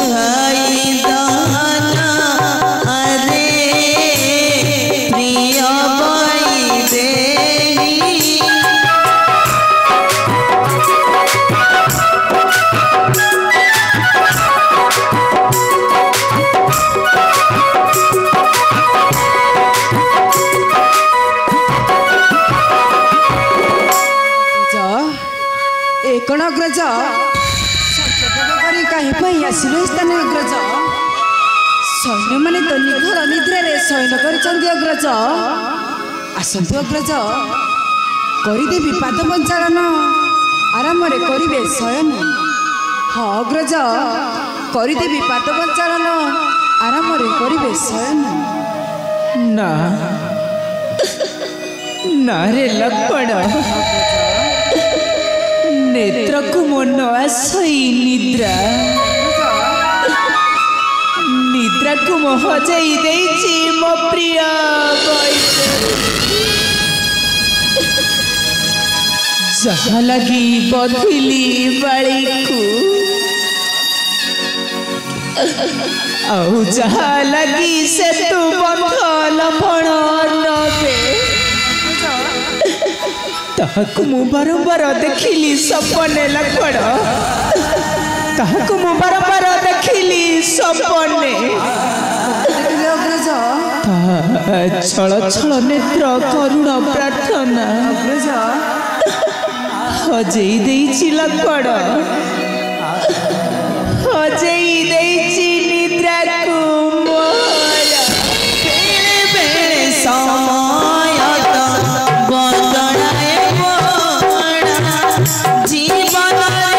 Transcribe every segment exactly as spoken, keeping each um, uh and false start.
अग्रज कहीं आसिल स्थान अग्रज सैन्य मैंने तो निघर निद्रे शयन कर अग्रज आसतु अग्रज करदेवी पाद पंचालन आराम करेंगे शयन। हाँ अग्रज करदेवी पाद पंचालन आराम करेंगे शयन। ना ना रे लक्ष्मण नेत्र को मन आसई निद्रा निद्रा को मोहजाई देची मो प्रिय जहाँ लगी बधिली बाड़ी को आउ जहाँ लगी से तू बंध लपण नबे ताकु मु बारंबार देखिली सपने लक्ष्मण ताकु मु बारंबार देखिली सपने छल छल नेत्र करुण प्रार्थना हजेई देइछि लक्ष्मण हजेई देइछि निद्रा को मोर बेले बेले समय बदलाए जीवन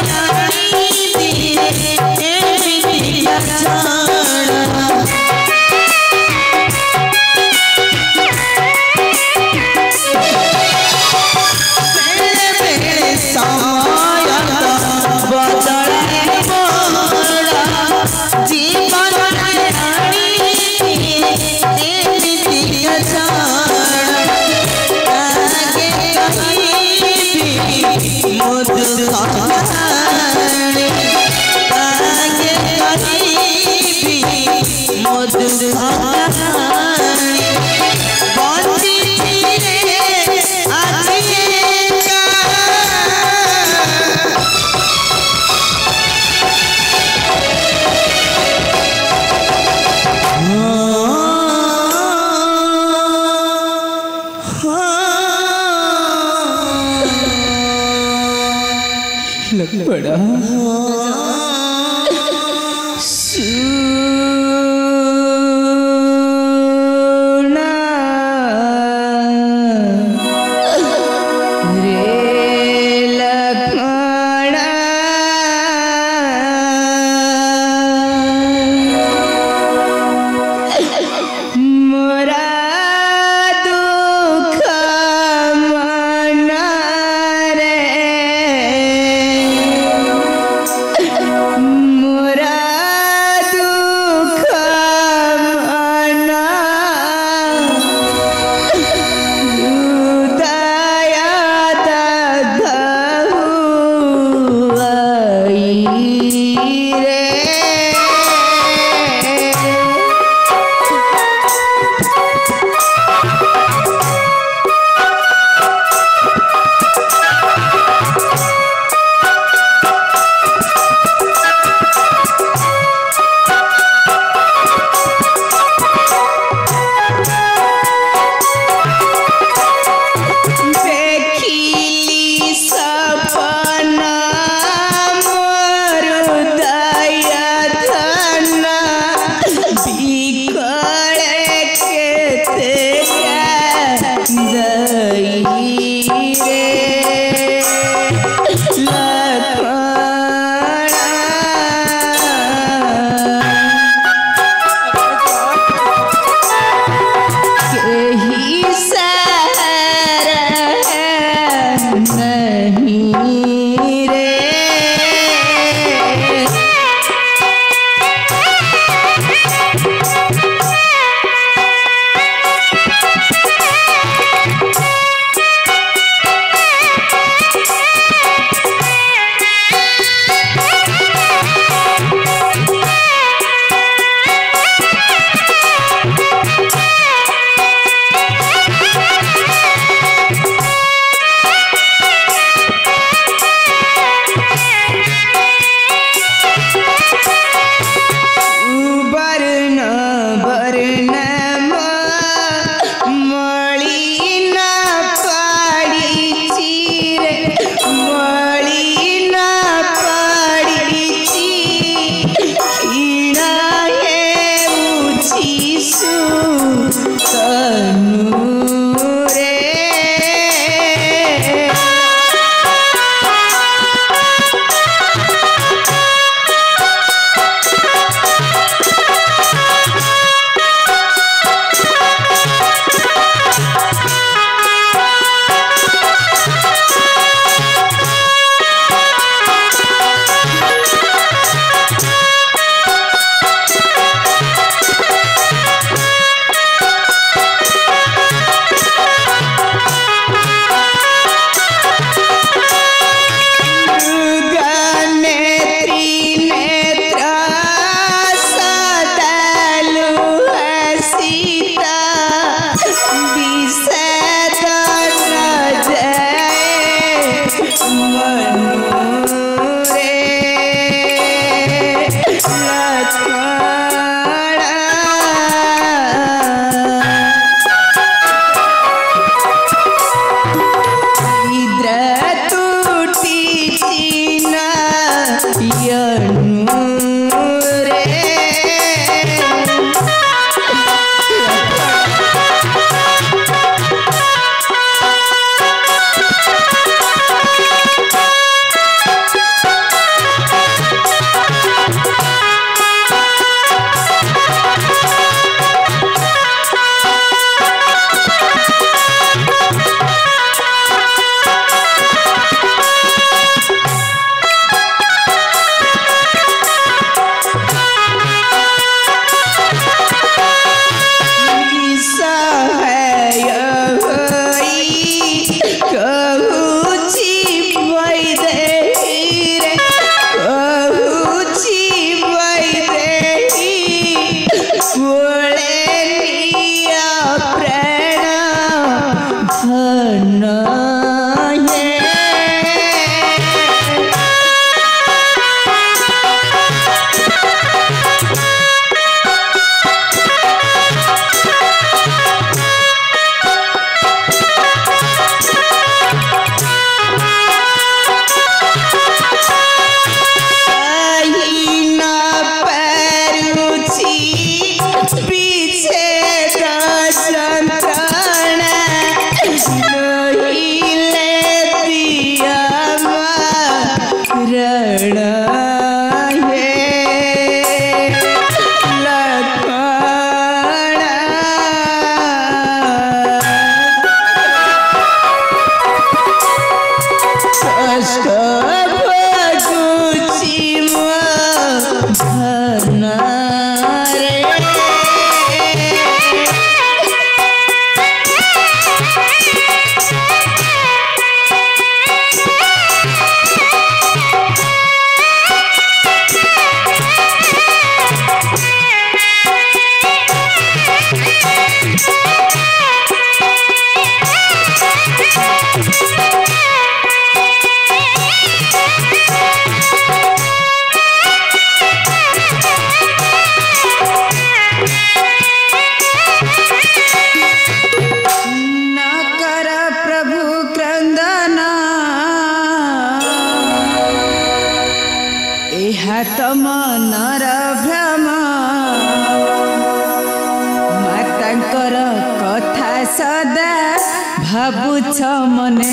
बड़ा सु सदा भाबुछ मने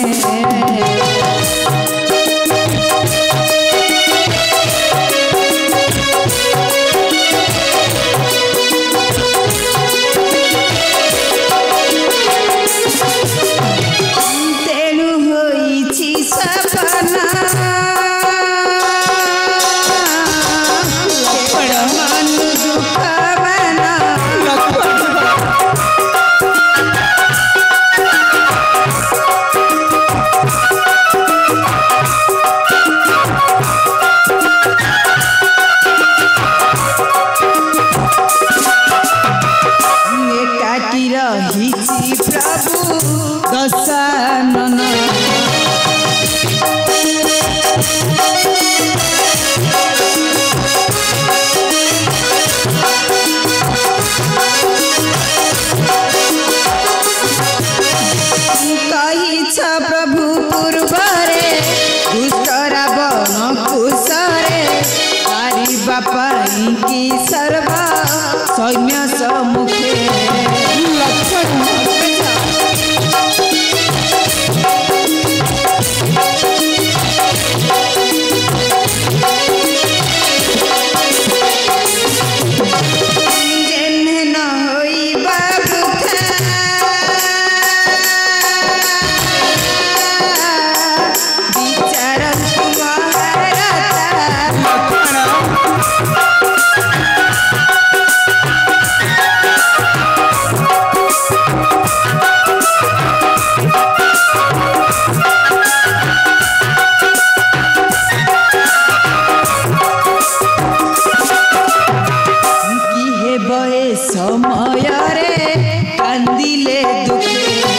तेणु होइछि सपना मन दुख बना एकाकी रहिछि प्रभु दशानन कहिछ प्रभु पूर्वरे दुष्ट रावण कुशरे पारिबा पाई कि सर्व सैन्य सम्मुखे लक्षण जेन्हे न होइबा वृथा विचार महारता किहे बहे समय रे कांदिले दुखे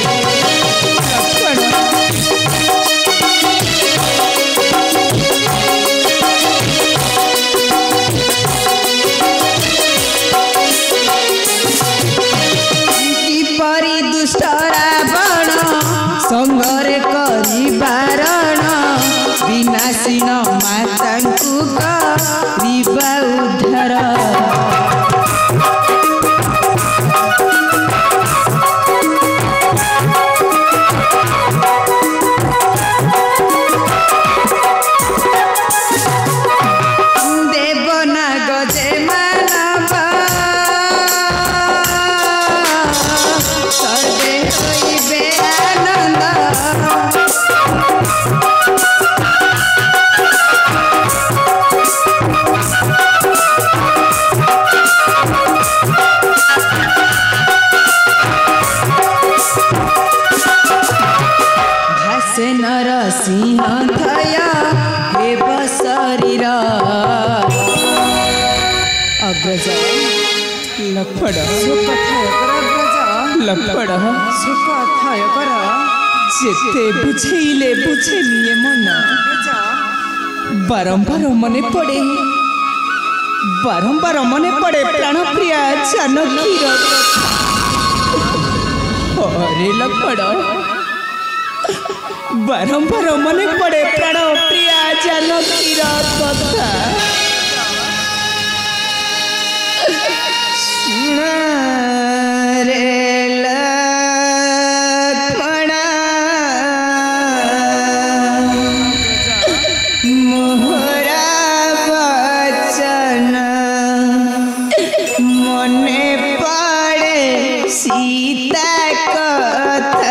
किपरि दुष्ट रावण संगरे करी बारण विनाशीन मातांकु करिबा उद्धार देवनाग जे मानव सर्वे होइबे आनंद भासे नर सिंह थय हेब शरीर अग्रज लफड़ सुख थय कर अग्रज लफड़ सुख थय कर जेते बुझेइले बुझेनिए मन बारंबार मने पड़े बारंबार मने पड़े प्राण प्रिया जानकीर अरे लफड़ बारंबार मने पड़े प्राण प्रिया जानकीर कथा रे लक्ष्मण मोहरा वचन मने पड़े सीता कथा